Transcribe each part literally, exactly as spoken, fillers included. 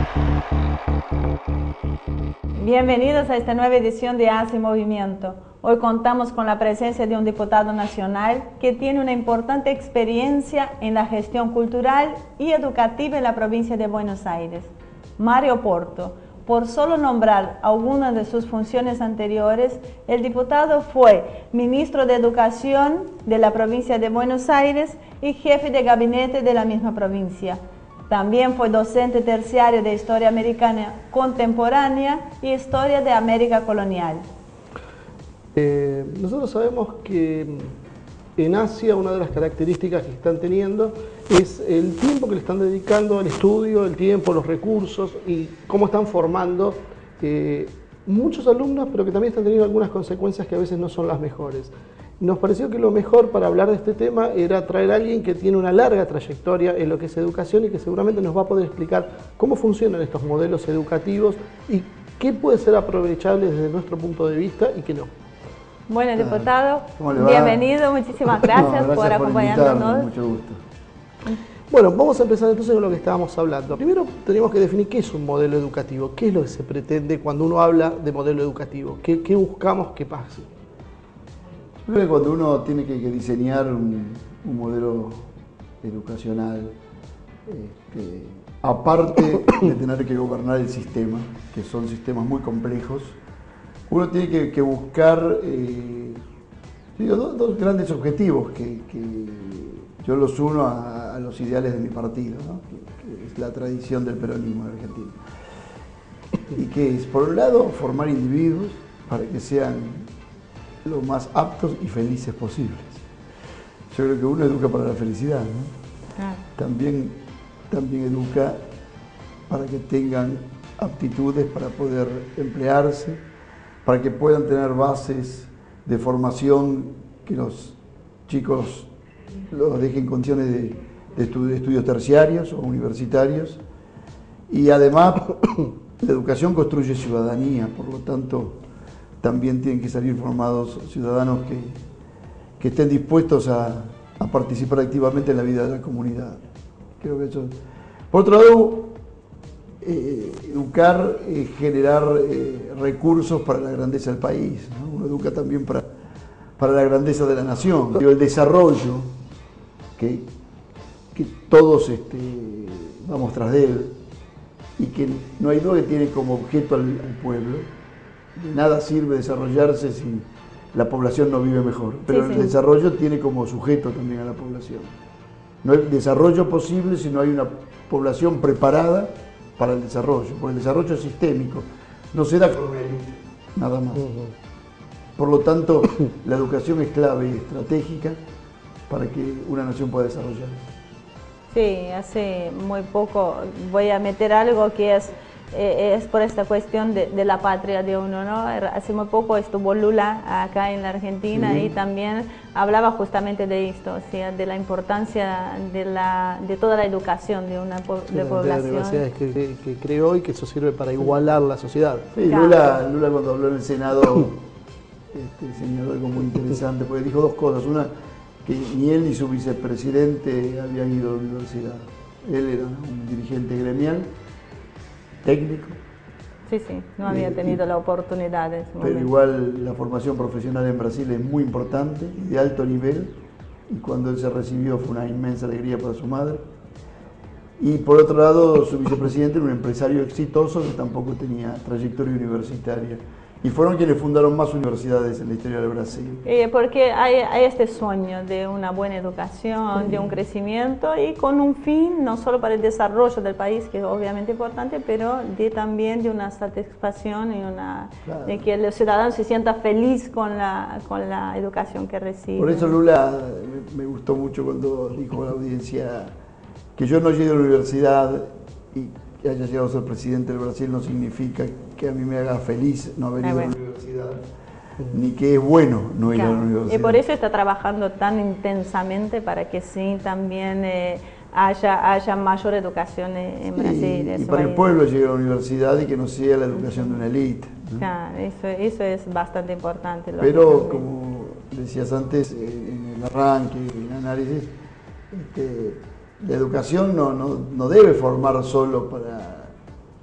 Bienvenidos a esta nueva edición de Hace Movimiento. Hoy contamos con la presencia de un diputado nacional que tiene una importante experiencia en la gestión cultural y educativa en la provincia de Buenos Aires, Mario Porto. Por solo nombrar algunas de sus funciones anteriores, el diputado fue ministro de Educación de la provincia de Buenos Aires y jefe de gabinete de la misma provincia. También fue docente terciario de Historia Americana Contemporánea y Historia de América Colonial. Eh, nosotros sabemos que en Asia una de las características que están teniendo es el tiempo que le están dedicando al estudio, el tiempo, los recursos y cómo están formando eh, muchos alumnos, pero que también están teniendo algunas consecuencias que a veces no son las mejores. Nos pareció que lo mejor para hablar de este tema era traer a alguien que tiene una larga trayectoria en lo que es educación y que seguramente nos va a poder explicar cómo funcionan estos modelos educativos y qué puede ser aprovechable desde nuestro punto de vista y qué no. Bueno, diputado, bienvenido, muchísimas gracias, no, gracias por acompañarnos. Mucho gusto. Bueno, vamos a empezar entonces con lo que estábamos hablando. Primero tenemos que definir qué es un modelo educativo, qué es lo que se pretende cuando uno habla de modelo educativo, qué, qué buscamos que pase. Yo creo que cuando uno tiene que, que diseñar un, un modelo educacional, este, aparte de tener que gobernar el sistema, que son sistemas muy complejos, uno tiene que, que buscar eh, digo, dos, dos grandes objetivos que, que yo los uno a, a los ideales de mi partido, ¿no? que, que es la tradición del peronismo en Argentina. Y que es, por un lado, formar individuos para que sean lo más aptos y felices posibles. Yo creo que uno educa para la felicidad, ¿no? Ah. También, también educa para que tengan aptitudes para poder emplearse, para que puedan tener bases de formación que los chicos los dejen en condiciones de, de, estudios, de estudios terciarios o universitarios. Y además, la educación construye ciudadanía, por lo tanto, también tienen que salir formados ciudadanos que, que estén dispuestos a, a participar activamente en la vida de la comunidad. Creo que eso. Por otro lado, eh, educar, eh, generar eh, recursos para la grandeza del país, ¿no? Uno educa también para, para la grandeza de la nación. Digo, el desarrollo, que, que todos este, vamos tras de él, y que no hay duda que tiene como objeto al, al pueblo. De nada sirve desarrollarse si la población no vive mejor, pero sí, sí. El desarrollo tiene como sujeto también a la población. No hay desarrollo posible si no hay una población preparada para el desarrollo, porque el desarrollo es sistémico, no se da con una élite, nada más. Por lo tanto, la educación es clave y estratégica para que una nación pueda desarrollarse. Sí, hace muy poco voy a meter algo que es Eh, es por esta cuestión de, de la patria de uno, ¿no? Hace muy poco estuvo Lula acá en la Argentina, sí. Y también hablaba justamente de esto, o sea, de la importancia de, la, de toda la educación de una po de, de población. De las universidades que, que, que creó y que eso sirve para igualar la sociedad. Sí, claro. Lula, Lula cuando habló en el Senado este, señaló algo muy interesante, porque dijo dos cosas. Una, que ni él ni su vicepresidente habían ido a la universidad. Él era un dirigente gremial, técnico. Sí, sí, no había eh, tenido la oportunidad. En ese pero momento. Igual la formación profesional en Brasil es muy importante, de alto nivel, y cuando él se recibió fue una inmensa alegría para su madre. Y por otro lado, su vicepresidente era un empresario exitoso que tampoco tenía trayectoria universitaria. Y fueron quienes fundaron más universidades en la historia de Brasil. Eh, porque hay, hay este sueño de una buena educación, sí. De un crecimiento y con un fin no solo para el desarrollo del país, que es obviamente importante, pero de, también de una satisfacción y una, claro. De que el ciudadano se sienta feliz con la, con la educación que recibe. Por eso Lula me, me gustó mucho cuando dijo a la audiencia que yo no llegué a la universidad y que haya llegado a ser presidente del Brasil no significa que a mí me haga feliz no haber ido a la universidad, ni que es bueno no ir claro. a la universidad. Y por eso está trabajando tan intensamente para que sí también eh, haya, haya mayor educación en sí, Brasil. Y para el pueblo llegue a la universidad y que no sea la educación de una élite, ¿no? Claro, eso, eso es bastante importante. Pero como decías antes, en el arranque, en el análisis, este, la educación no, no, no debe formar solo para,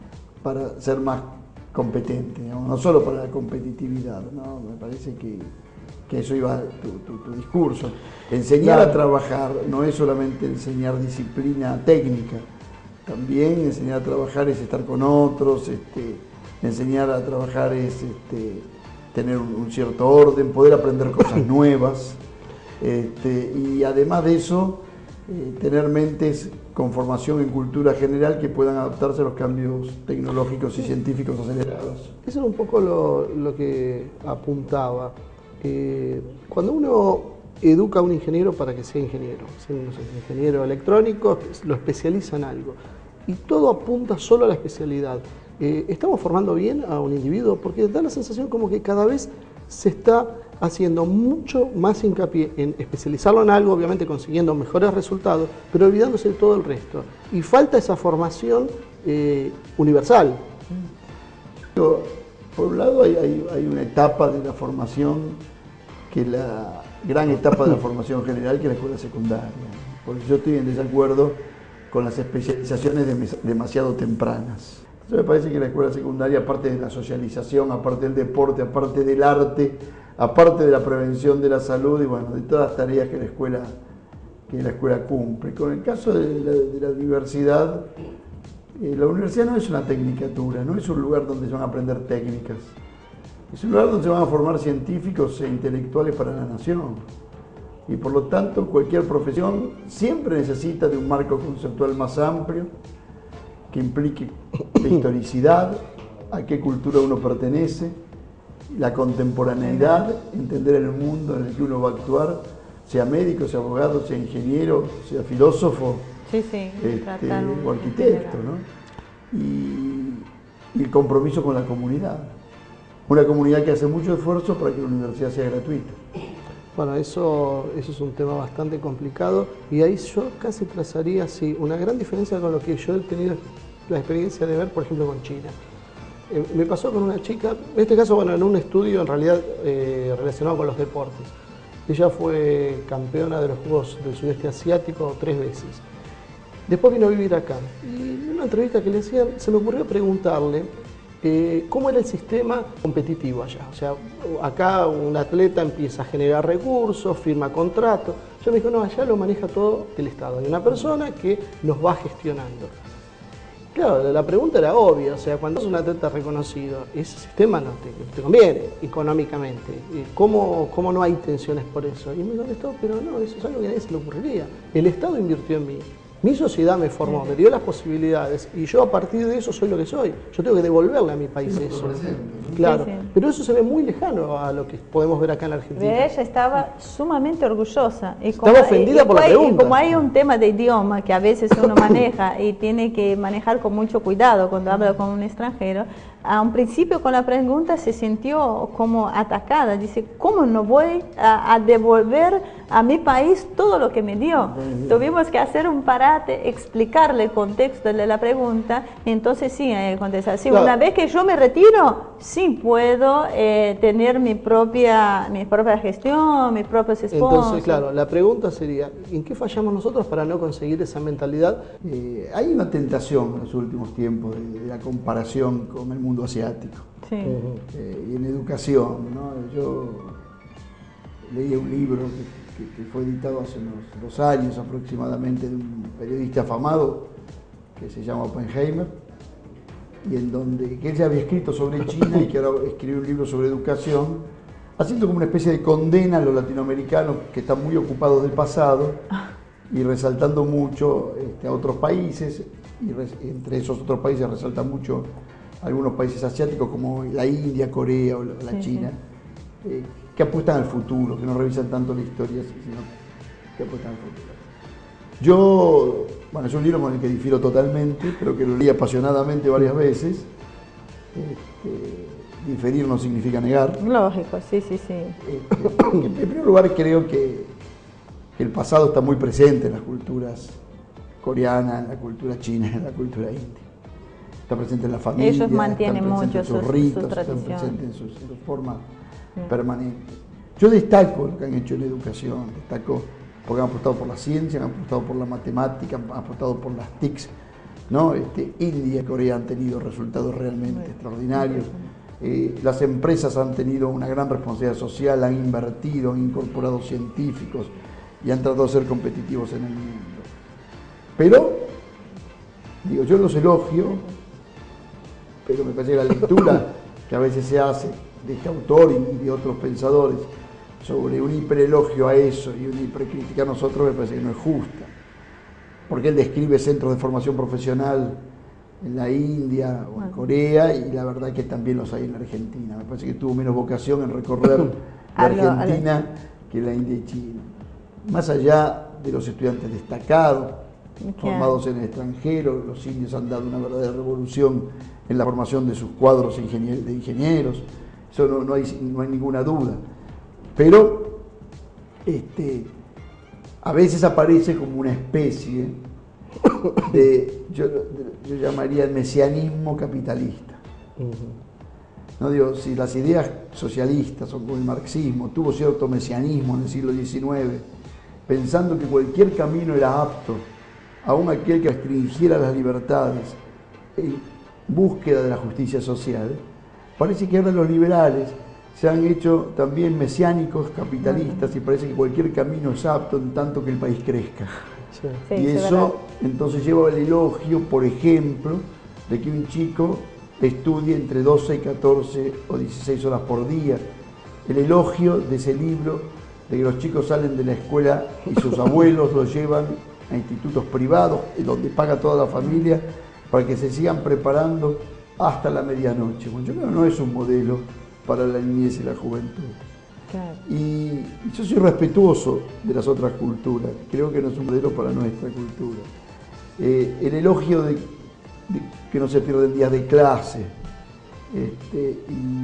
para ser más competente, digamos, no solo para la competitividad, ¿no? Me parece que, que eso iba tu, tu, tu discurso. Enseñar claro. a trabajar no es solamente enseñar disciplina técnica, también enseñar a trabajar es estar con otros, este, enseñar a trabajar es este, tener un, un cierto orden, poder aprender cosas nuevas, este, y además de eso, eh, tener mentes con formación en cultura general que puedan adaptarse a los cambios tecnológicos y científicos acelerados. Eso es un poco lo, lo que apuntaba. Eh, cuando uno educa a un ingeniero para que sea ingeniero, sea un ingeniero electrónico, lo especializa en algo, y todo apunta solo a la especialidad. Eh, ¿Estamos formando bien a un individuo? Porque da la sensación como que cada vez se está haciendo mucho más hincapié en especializarlo en algo, obviamente consiguiendo mejores resultados, pero olvidándose de todo el resto. Y falta esa formación eh, universal. Por un lado hay, hay, hay una etapa de la formación, que es la gran etapa de la formación general, que es la escuela secundaria. Porque yo estoy en desacuerdo con las especializaciones demasiado tempranas. Eso me parece que la escuela secundaria, aparte de la socialización, aparte del deporte, aparte del arte, aparte de la prevención de la salud y bueno, de todas las tareas que la escuela, que la escuela cumple. Con el caso de la, de la universidad, eh, la universidad no es una tecnicatura, no es un lugar donde se van a aprender técnicas, es un lugar donde se van a formar científicos e intelectuales para la nación. Y por lo tanto, cualquier profesión siempre necesita de un marco conceptual más amplio, que implique la historicidad, a qué cultura uno pertenece, la contemporaneidad, entender el mundo en el que uno va a actuar, sea médico, sea abogado, sea ingeniero, sea filósofo, sí, sí, este, o arquitecto, ¿no? Y, y el compromiso con la comunidad. Una comunidad que hace mucho esfuerzo para que la universidad sea gratuita. Bueno, eso, eso es un tema bastante complicado y ahí yo casi trazaría sí, una gran diferencia con lo que yo he tenido la experiencia de ver, por ejemplo, con China. Eh, me pasó con una chica, en este caso, bueno, en un estudio en realidad eh, relacionado con los deportes. Ella fue campeona de los Juegos del Sudeste Asiático tres veces. Después vino a vivir acá y en una entrevista que le hacían se me ocurrió preguntarle Eh, ¿cómo era el sistema competitivo allá? O sea, acá un atleta empieza a generar recursos, firma contratos. Yo me dijo, no, allá lo maneja todo el Estado. Hay una persona que los va gestionando. Claro, la pregunta era obvia, o sea, cuando es un atleta reconocido, ese sistema no te, te conviene económicamente. ¿Cómo, ¿Cómo no hay tensiones por eso? Y me contestó, pero no, eso es algo que a nadie se le ocurriría. El Estado invirtió en mí. Mi sociedad me formó, me dio las posibilidades y yo a partir de eso soy lo que soy. Yo tengo que devolverle a mi país sí, eso. Claro, sí, sí. Pero eso se ve muy lejano a lo que podemos ver acá en la Argentina. Ella estaba sumamente orgullosa. Y estaba como, ofendida y, por y, la pregunta. Y como hay un tema de idioma que a veces uno maneja y tiene que manejar con mucho cuidado cuando habla con un extranjero, a un principio con la pregunta se sintió como atacada. Dice, ¿cómo no voy a, a devolver a mi país todo lo que me dio? Sí, tuvimos que hacer un parate, explicarle el contexto de la pregunta, y entonces sí, contestar, sí, claro. Una vez que yo me retiro, sí puedo eh, tener mi propia, mi propia gestión, mis propios sponsors. Entonces, claro, la pregunta sería, ¿en qué fallamos nosotros para no conseguir esa mentalidad? Eh, hay una tentación en los últimos tiempos de, de la comparación con el mundo asiático. Sí. Eh, y en educación, ¿no? Yo leí un libro que, que, que fue editado hace unos dos años aproximadamente de un periodista afamado que se llama Oppenheimer, y en donde que él ya había escrito sobre China y que ahora escribió un libro sobre educación, haciendo como una especie de condena a los latinoamericanos que están muy ocupados del pasado y resaltando mucho este, a otros países, y res, entre esos otros países resalta mucho algunos países asiáticos como la India, Corea o la, la sí, China, sí. Eh, que apuestan al futuro, que no revisan tanto la historia, sino que apuestan al futuro. Yo, bueno, es un libro con el que difiero totalmente, pero que lo leí apasionadamente varias veces. Este, diferir no significa negar. Lógico, sí, sí, sí. Este, en primer lugar, creo que, que el pasado está muy presente en las culturas coreanas, en la cultura china, en la cultura india. Está presente en la familia, ellos mantienen están mucho en sus, sus ritos, sus están presentes en sus, en sus formas sí. permanentes. Yo destaco lo que han hecho en educación, destaco porque han apostado por la ciencia, han apostado por la matemática, han apostado por las T I Cs, ¿no? Este, India y Corea han tenido resultados realmente sí. extraordinarios. Eh, las empresas han tenido una gran responsabilidad social, han invertido, han incorporado científicos y han tratado de ser competitivos en el mundo. Pero, digo, yo los elogio, pero me parece que la lectura que a veces se hace de este autor y de otros pensadores sobre un hiperelogio a eso y una hipercrítica a nosotros me parece que no es justa. Porque él describe centros de formación profesional en la India o en Corea y la verdad que también los hay en la Argentina. Me parece que tuvo menos vocación en recorrer la Argentina que la India y China. Más allá de los estudiantes destacados, formados en el extranjero, los indios han dado una verdadera revolución en la formación de sus cuadros de ingenieros, eso no, no, hay, no hay ninguna duda. Pero este, a veces aparece como una especie de, yo, yo llamaría el mesianismo capitalista. Uh-huh. No digo, si las ideas socialistas o como el marxismo tuvo cierto mesianismo en el siglo diecinueve, pensando que cualquier camino era apto, aun aquel que restringiera las libertades en búsqueda de la justicia social, parece que ahora los liberales se han hecho también mesiánicos capitalistas y parece que cualquier camino es apto en tanto que el país crezca. Sí. Y sí, eso entonces lleva al elogio, por ejemplo, de que un chico estudie entre doce, catorce o dieciséis horas por día. El elogio de ese libro, de que los chicos salen de la escuela y sus abuelos los llevan a institutos privados, donde paga toda la familia, para que se sigan preparando hasta la medianoche. Bueno, yo creo que no es un modelo para la niñez y la juventud. Claro. Y yo soy respetuoso de las otras culturas, creo que no es un modelo para nuestra cultura. Eh, el elogio de, de que no se pierden días de clase, este,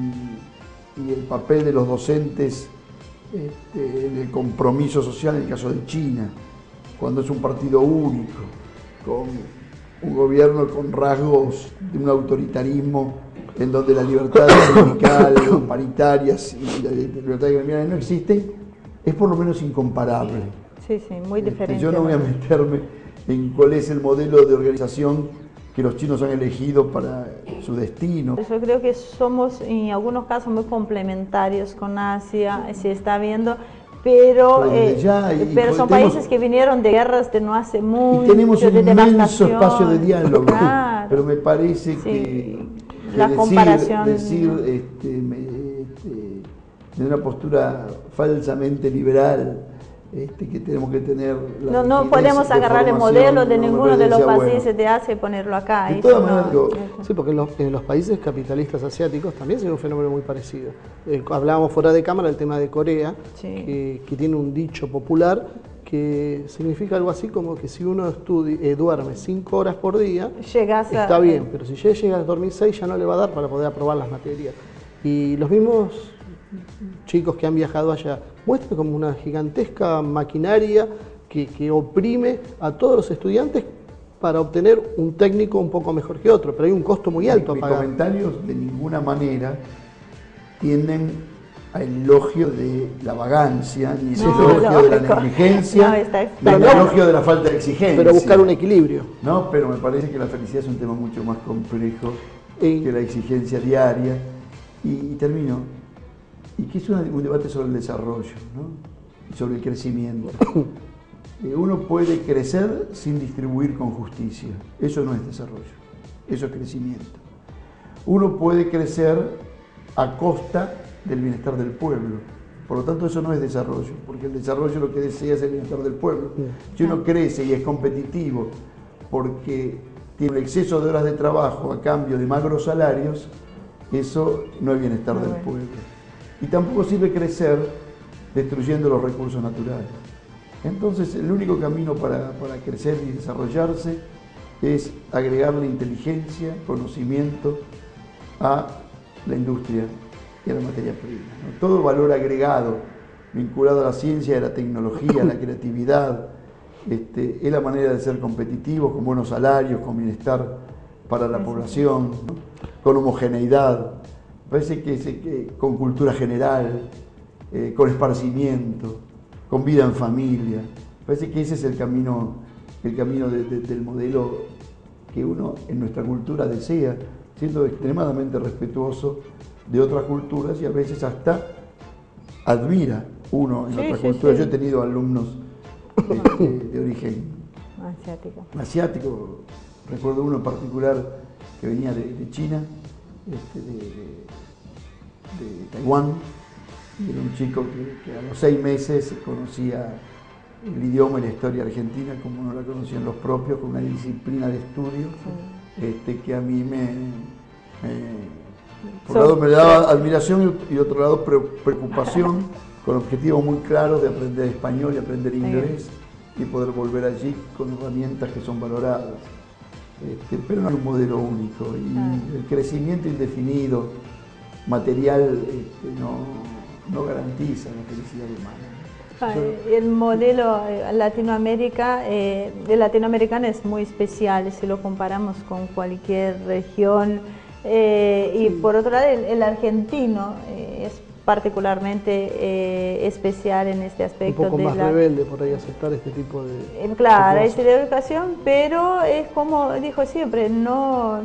y, y el papel de los docentes este, en el compromiso social en el caso de China, cuando es un partido único, con un gobierno con rasgos de un autoritarismo en donde la libertad sindical, paritarias y la libertad gremial no existen, es por lo menos incomparable. Sí, sí, muy diferente. Este, yo no voy a meterme en cuál es el modelo de organización que los chinos han elegido para su destino. Yo creo que somos en algunos casos muy complementarios con Asia, se está viendo, pero, eh, ya, y, pero son tenemos, países que vinieron de guerras de no hace mucho, y tenemos un de inmenso espacio de diálogo, claro. Pero me parece sí. que, que la decir, comparación decir este, me, este, de una postura falsamente liberal, este, que tenemos que tener la no no podemos agarrar el modelo de no ninguno de los países bueno. de Asia y ponerlo acá. De todas maneras, no, sí, porque en los, en los países capitalistas asiáticos también se ve un fenómeno muy parecido. Eh, hablábamos fuera de cámara del tema de Corea, sí. que, que tiene un dicho popular que significa algo así como que si uno estudi eh, duerme cinco horas por día, Llegas está a, bien, pero si ya llega a dormir seis ya no le va a dar para poder aprobar las materias. Y los mismos chicos que han viajado allá muestran como una gigantesca maquinaria que, que oprime a todos los estudiantes para obtener un técnico un poco mejor que otro, pero hay un costo muy alto a pagar. Mis comentarios de ninguna manera tienden al elogio de la vagancia, ni no, el elogio lógico. de la negligencia, no, está, está ni el elogio de la falta de exigencia. Pero buscar un equilibrio. No, pero me parece que la felicidad es un tema mucho más complejo y... que la exigencia diaria. Y, y termino. Y que es una, un debate sobre el desarrollo, ¿no? Y sobre el crecimiento. Eh, uno puede crecer sin distribuir con justicia. Eso no es desarrollo, eso es crecimiento. Uno puede crecer a costa del bienestar del pueblo. Por lo tanto, eso no es desarrollo, porque el desarrollo lo que desea es el bienestar del pueblo. Si uno crece y es competitivo porque tiene un exceso de horas de trabajo a cambio de magros salarios, eso no es bienestar del pueblo. Y tampoco sirve crecer destruyendo los recursos naturales. Entonces, el único camino para, para crecer y desarrollarse es agregarle inteligencia, conocimiento a la industria y a la materia prima, ¿no? Todo el valor agregado vinculado a la ciencia, a la tecnología, a la creatividad, este, es la manera de ser competitivos, con buenos salarios, con bienestar para la población, ¿no? Con homogeneidad. Parece que, que con cultura general, eh, con esparcimiento, con vida en familia. Parece que ese es el camino, el camino de, de, del modelo que uno en nuestra cultura desea, siendo extremadamente respetuoso de otras culturas y a veces hasta admira uno en Sí, otras sí, culturas. sí. Yo he tenido alumnos este, de origen Asiático. asiático, recuerdo uno en particular que venía de, de China, este, de, de, de Taiwán, y era un chico que, que a los seis meses conocía el idioma y la historia argentina como no la conocían los propios, con una disciplina de estudio Sí. este, que a mí me, me por un So- lado me daba admiración y, y otro lado pre- preocupación, con objetivos muy claros de aprender español y aprender inglés y poder volver allí con herramientas que son valoradas. Este, pero no hay un modelo único y Ah. el crecimiento indefinido material este, no, no garantiza la felicidad humana. Ah, Yo- El modelo eh, Latinoamérica, eh, el latinoamericano es muy especial si lo comparamos con cualquier región. Eh, y por otro lado, el, el argentino eh, es particularmente eh, especial en este Un aspecto. poco de más la, rebelde por ahí aceptar este tipo de... Eh, Claro, de es cosas. de educación, pero es como dijo siempre, no,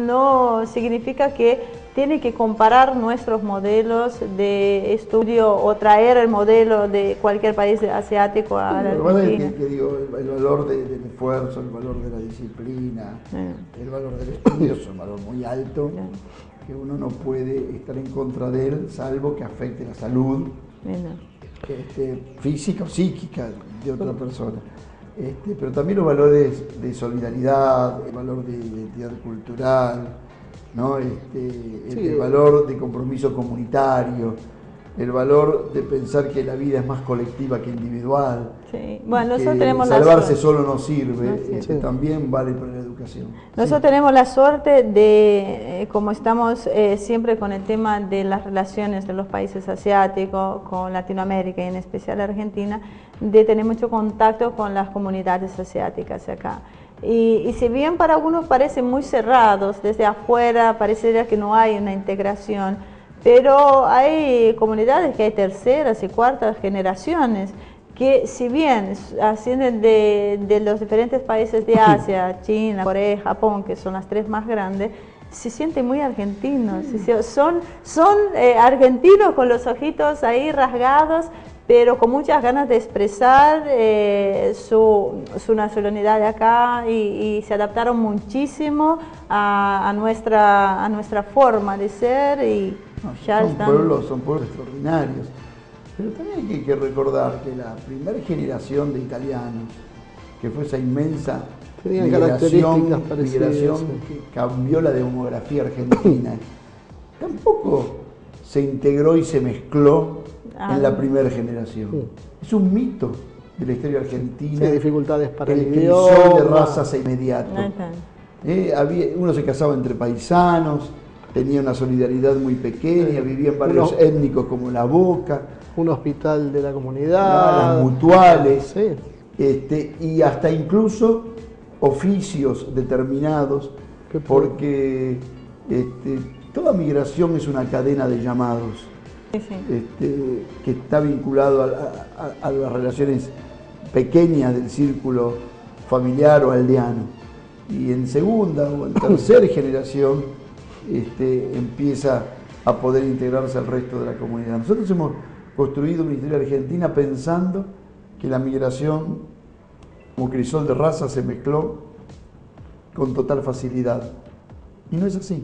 no significa que tiene que comparar nuestros modelos de estudio o traer el modelo de cualquier país asiático a la Lo que pasa es Argentina. que, que digo, el, el valor de- del esfuerzo, el valor de la disciplina, Eh. el valor del estudio es un valor muy alto, Claro. que uno no puede estar en contra de él, salvo que afecte la salud Bueno, este, física o psíquica de otra persona. Este, pero también los valores de solidaridad, el valor de identidad cultural, ¿no? Este, el, Sí. el valor de compromiso comunitario, el valor de pensar que la vida es más colectiva que individual. sí. Bueno, y nosotros que tenemos la salvarse suerte. solo no sirve, No sirve. este, Sí. también vale para la educación. Nosotros tenemos la suerte de, eh, como estamos eh, siempre con el tema de las relaciones de los países asiáticos, con Latinoamérica y en especial Argentina, de tener mucho contacto con las comunidades asiáticas acá. Y, y si bien para algunos parecen muy cerrados, desde afuera parecería que no hay una integración, pero hay comunidades que hay terceras y cuartas generaciones que si bien ascienden de, de los diferentes países de Asia, China, Corea, Japón, que son las tres más grandes, se sienten muy argentinos, se- son, son eh, argentinos con los ojitos ahí rasgados, pero con muchas ganas de expresar eh, su, su nacionalidad de acá y, y se adaptaron muchísimo a, a, nuestra, a nuestra forma de ser y No, ya son están... pueblos, son pueblos extraordinarios. Pero también hay que, que recordar que la primera generación de italianos, que fue esa inmensa Tenían migración, características parecidas, migración sí. que cambió la demografía argentina, tampoco se integró y se mezcló Ah. en la primera generación. Sí. Es un mito de la historia argentina. Sí, dificultades para el el crisol de idioma. razas inmediato. Ahí está. Eh, había, uno se casaba entre paisanos, tenía una solidaridad muy pequeña, vivía en barrios Uno- étnicos como La Boca, Un hospital de la comunidad. las mutuales, Sí. este, y hasta incluso oficios determinados, Qué porque este, toda migración es una cadena de llamados Sí, sí. este, que está vinculado a, a- a las relaciones pequeñas del círculo familiar o aldeano. Y en segunda o en tercera generación este, empieza a poder integrarse al resto de la comunidad. Nosotros hemos construido una historia argentina pensando que la migración, como crisol de raza, se mezcló con total facilidad. Y no es así.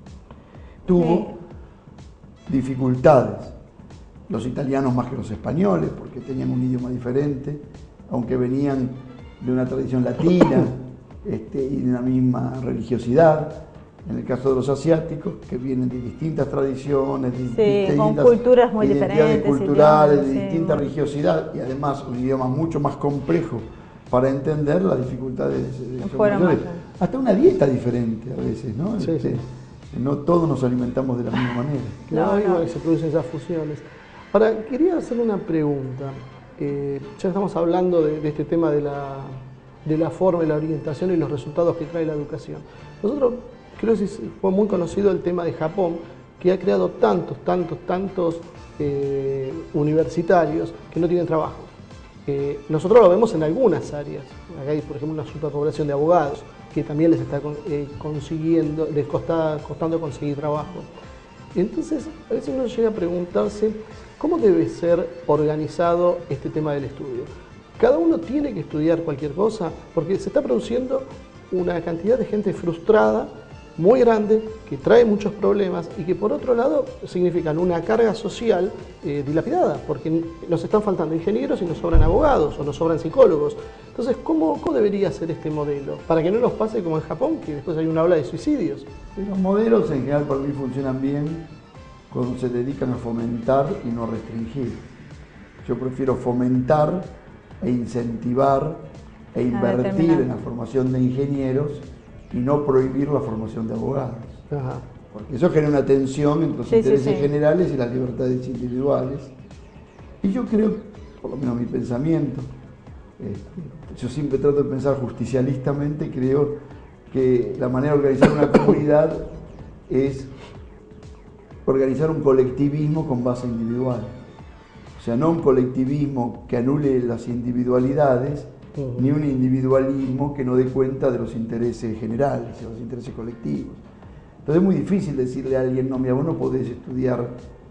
Tuvo dificultades. Los italianos más que los españoles, porque tenían un idioma diferente, aunque venían de una tradición latina este, y de una misma religiosidad. En el caso de los asiáticos, que vienen de distintas tradiciones, de Sí, con distintas culturas muy identidades diferentes, culturales, idiomas, de sí, distinta bueno. religiosidad y además un idioma mucho más complejo para entender las dificultades de esos Fueron mayores. más, Hasta una dieta diferente a veces, ¿no? Sí, Este, sí. No todos nos alimentamos de la misma manera. Claro, No, y no. bueno, se producen esas fusiones. Ahora, quería hacer una pregunta. Eh, ya estamos hablando de, de este tema de la, de la forma y la orientación y los resultados que trae la educación. Nosotros, creo que fue muy conocido el tema de Japón, que ha creado tantos, tantos, tantos eh, universitarios que no tienen trabajo. Eh, nosotros lo vemos en algunas áreas. Acá hay, por ejemplo, una superpoblación de abogados que también les está eh, consiguiendo, les está costando conseguir trabajo. Entonces, a veces uno llega a preguntarse cómo debe ser organizado este tema del estudio. Cada uno tiene que estudiar cualquier cosa porque se está produciendo una cantidad de gente frustrada muy grande, que trae muchos problemas y que por otro lado significan una carga social eh, dilapidada, porque nos están faltando ingenieros y nos sobran abogados o nos sobran psicólogos. Entonces, ¿cómo, cómo debería ser este modelo? Para que no nos pase como en Japón, que después hay una ola de suicidios. Los modelos en general para mí funcionan bien cuando se dedican a fomentar y no a restringir. Yo prefiero fomentar e incentivar e invertir en la formación de ingenieros y no prohibir la formación de abogados. Ajá. Porque eso genera una tensión entre los sí, intereses sí, sí. generales y las libertades individuales. Y yo creo, por lo menos mi pensamiento, este, yo siempre trato de pensar justicialistamente, creo que la manera de organizar una comunidad es organizar un colectivismo con base individual. O sea, no un colectivismo que anule las individualidades, uh-huh. ni un individualismo que no dé cuenta de los intereses generales, de los intereses colectivos. Entonces es muy difícil decirle a alguien, no, mira, vos no podés estudiar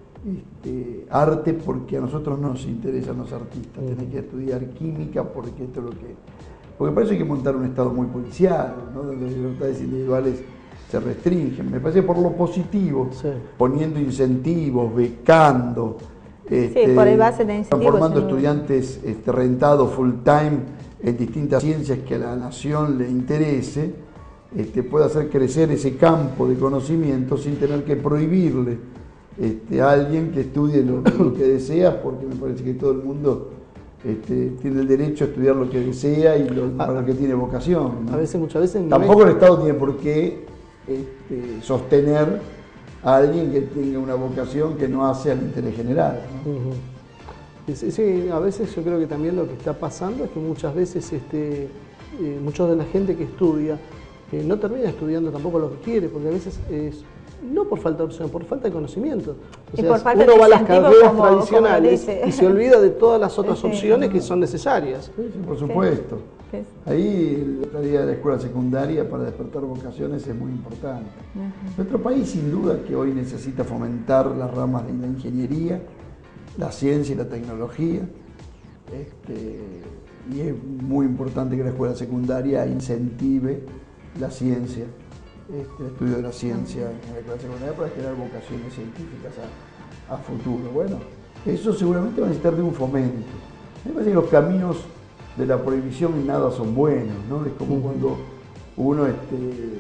este, arte porque a nosotros no nos interesan los artistas, uh-huh. tenés que estudiar química porque esto es lo que... Porque para eso hay que montar un Estado muy policial, ¿no? Donde las libertades individuales se restringen. Me parece por lo positivo, sí. poniendo incentivos, becando, este, sí, por el base de incentivos, formando ¿no? estudiantes este, rentados full time en distintas ciencias que a la nación le interese, este, puede hacer crecer ese campo de conocimiento sin tener que prohibirle este, a alguien que estudie lo, lo que desea, porque me parece que todo el mundo este, tiene el derecho a estudiar lo que desea y lo, para lo que tiene vocación, ¿no? A veces, muchas veces... Tampoco el Estado tiene por qué este, sostener a alguien que tenga una vocación que no hace al interés general, ¿no? Uh-huh. sí, sí, a veces yo creo que también lo que está pasando es que muchas veces este, eh, mucha de la gente que estudia eh, no termina estudiando tampoco lo que quiere, porque a veces es no por falta de opción, por falta de conocimiento. O y sea, por falta uno de va a las carreras como, tradicionales como y se olvida de todas las otras sí, opciones sí. que son necesarias. Sí, sí, por supuesto. Sí. Ahí la tarea de la escuela secundaria para despertar vocaciones es muy importante. Uh-huh. Nuestro país sin duda que hoy necesita fomentar las ramas de la ingeniería, la ciencia y la tecnología. Este, y es muy importante que la escuela secundaria incentive la ciencia, este, el estudio de la ciencia en la escuela secundaria para generar vocaciones científicas a, a futuro. Bueno, eso seguramente va a necesitar de un fomento. Me parece que los caminos de la prohibición en nada son buenos, ¿no? Es como cuando uno este,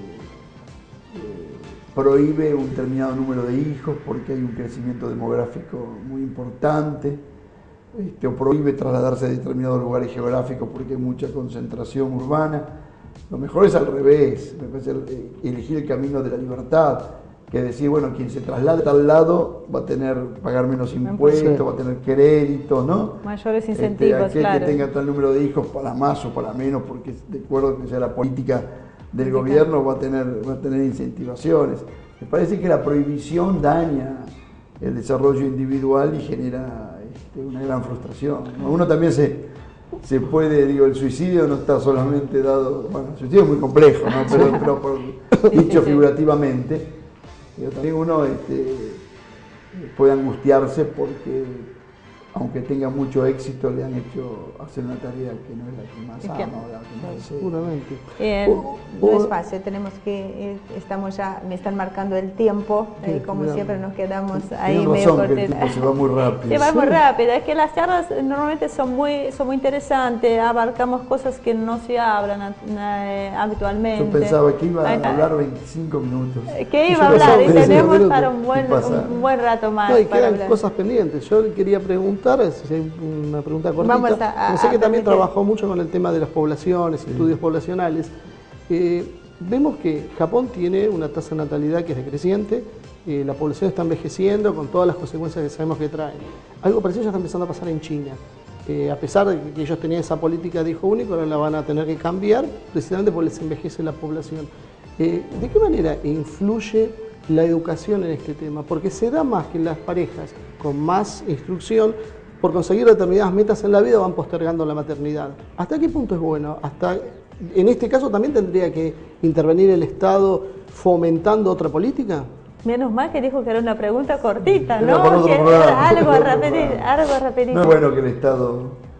eh, prohíbe un determinado número de hijos porque hay un crecimiento demográfico muy importante, este, o prohíbe trasladarse a determinados lugares geográficos porque hay mucha concentración urbana. Lo mejor es al revés, me parece elegir el camino de la libertad, que decir, bueno, quien se traslade a tal lado va a tener pagar menos impuestos, sí. va a tener crédito, ¿no? Mayores incentivos, este, aquel claro. que tenga tal número de hijos para más o para menos, porque de acuerdo que sea la política del gobierno va a tener, va a tener incentivaciones. Me parece que la prohibición daña el desarrollo individual y genera este, una gran frustración, ¿no? Uno también se... Se puede, digo, el suicidio no está solamente dado, bueno, el suicidio es muy complejo, ¿no? pero, pero por, dicho figurativamente, pero también uno este, puede angustiarse porque, aunque tenga mucho éxito, le han hecho hacer una tarea que no es la que más es ama que, o la que más desea. Seguramente. Eh, no es fácil, tenemos que, eh, estamos ya, me están marcando el tiempo, sí, eh, como siempre nos quedamos ahí razón, medio que el tiempo se va muy rápido. Se va sí. muy rápido, es que las charlas normalmente son muy, son muy interesantes, abarcamos cosas que no se hablan eh, habitualmente. Yo pensaba que iba a hablar veinticinco minutos. Que iba a hablar y tenemos para un buen, un buen rato más. No, y para quedan hablar. Cosas pendientes. Yo quería preguntar, si hay una pregunta cortita. Vamos a, a, sé que a también permitir. trabajó mucho con el tema de las poblaciones, sí. estudios poblacionales. Eh, vemos que Japón tiene una tasa de natalidad que es decreciente, eh, la población está envejeciendo con todas las consecuencias que sabemos que traen. Algo parecido ya está empezando a pasar en China. Eh, a pesar de que ellos tenían esa política de hijo único, ahora la van a tener que cambiar precisamente porque les envejece la población. Eh, ¿De qué manera influye la educación en este tema? Porque se da más que las parejas con más instrucción, por conseguir determinadas metas en la vida van postergando la maternidad. ¿Hasta qué punto es bueno? ¿Hasta en este caso también tendría que intervenir el Estado fomentando otra política. Menos mal que dijo que era una pregunta cortita, Era por ¿no? otro Que programa, era algo por otro rapidito, programa. algo rapidito. No es bueno que el Estado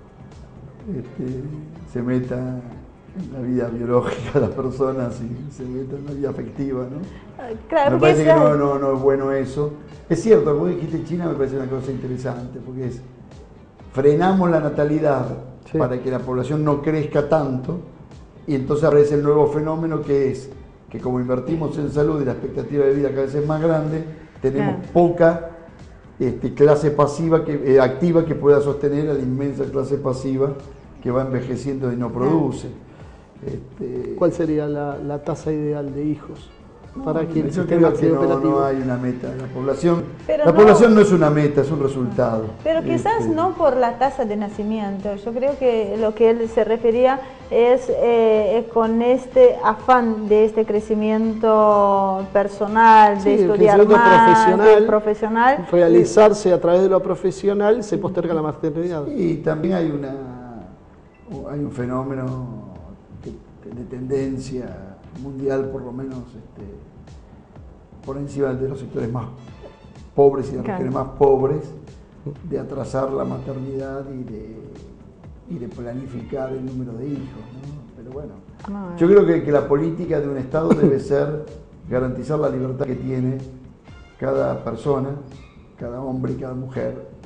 este, se meta en la vida biológica de las personas y se meta en la vida afectiva, ¿no? Claro, Me porque parece que esa- no, no, no es bueno eso. Es cierto, como dijiste China, me parece una cosa interesante, porque es, frenamos la natalidad Sí. para que la población no crezca tanto, y entonces aparece el nuevo fenómeno que es que como invertimos en salud y la expectativa de vida cada vez es más grande, tenemos Claro. poca este, clase pasiva, que, eh, activa que pueda sostener a la inmensa clase pasiva que va envejeciendo y no produce. Este, ¿Cuál sería la, la tasa ideal de hijos para que el yo sistema creo que sea no, operativo? no hay una meta. La población, Pero la no- población no es una meta, es un resultado. Pero quizás Este, no por la tasa de nacimiento. Yo creo que lo que él se refería es eh, con este afán de este crecimiento personal, Sí, de el estudiar crecimiento más, profesional, de profesional. Realizarse a través de lo profesional se posterga la maternidad. Y también hay una hay un fenómeno de, de tendencia mundial, por lo menos este, por encima de los sectores más pobres y de las Claro. regiones más pobres, de atrasar la maternidad y de, y de planificar el número de hijos, ¿no? Pero bueno, No, yo creo que, que la política de un Estado debe ser garantizar la libertad que tiene cada persona, cada hombre y cada mujer,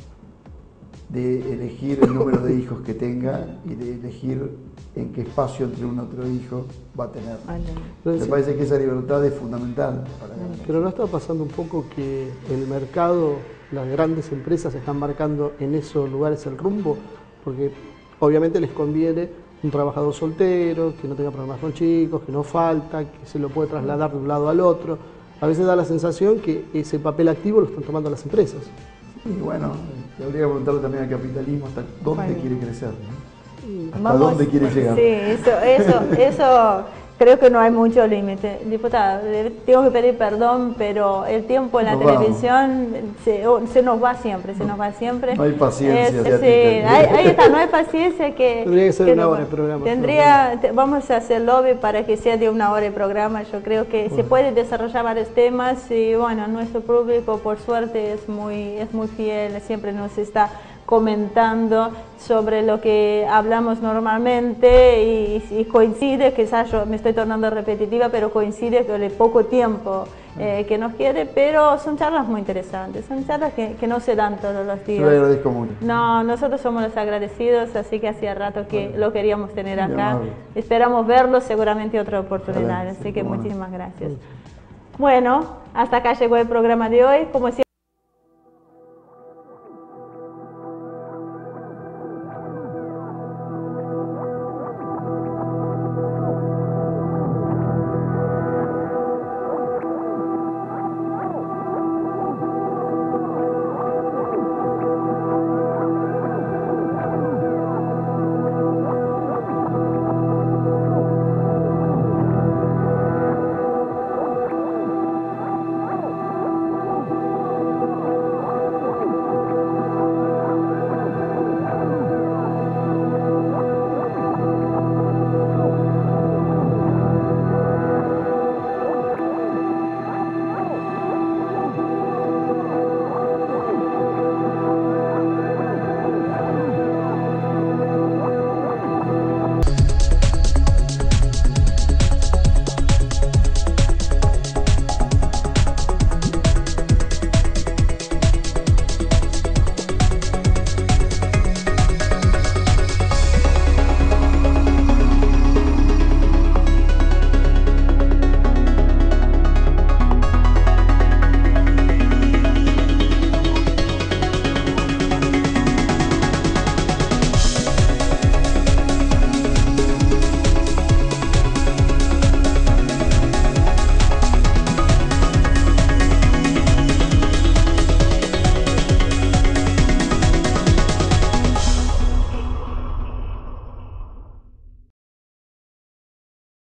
de elegir el número de hijos que tenga y de elegir en qué espacio entre un otro hijo va a tener. Vale. Pero Me sí, parece que esa libertad es fundamental para garantizar. pero ¿no está pasando un poco que el mercado, las grandes empresas están marcando en esos lugares el rumbo? Porque obviamente les conviene un trabajador soltero, que no tenga problemas con chicos, que no falta, que se lo puede trasladar de un lado al otro. A veces da la sensación que ese papel activo lo están tomando las empresas. Y bueno, te habría que preguntarle también al capitalismo hasta dónde Bueno. quiere crecer, ¿no? ¿Hasta Vamos- dónde quiere llegar? Sí, eso, eso, eso creo que no hay mucho límite. Diputada, le tengo que pedir perdón, pero el tiempo en la Nos vamos. televisión se, o- se nos va siempre, se nos va siempre. No hay paciencia Es- asiática. sí, ahí, ahí está, no hay paciencia que... Tendría que ser que una no- hora el programa. Tendría, te- vamos a hacer lobby para que sea de una hora el programa. Yo creo que se puede desarrollar varios temas y bueno, nuestro público por suerte es muy, es muy fiel, siempre nos está comentando sobre lo que hablamos normalmente y, y coincide, quizás yo me estoy tornando repetitiva, pero coincide con el poco tiempo eh, que nos quede, pero son charlas muy interesantes, son charlas que, que no se dan todos los Yo le días. agradezco mucho. No, nosotros somos los agradecidos, así que hacía rato que Bueno, lo queríamos tener muy acá. amable. Esperamos verlo seguramente otra oportunidad, Ojalá, así sí, que cómo no. muchísimas gracias. Bueno, hasta acá llegó el programa de hoy. Como siempre,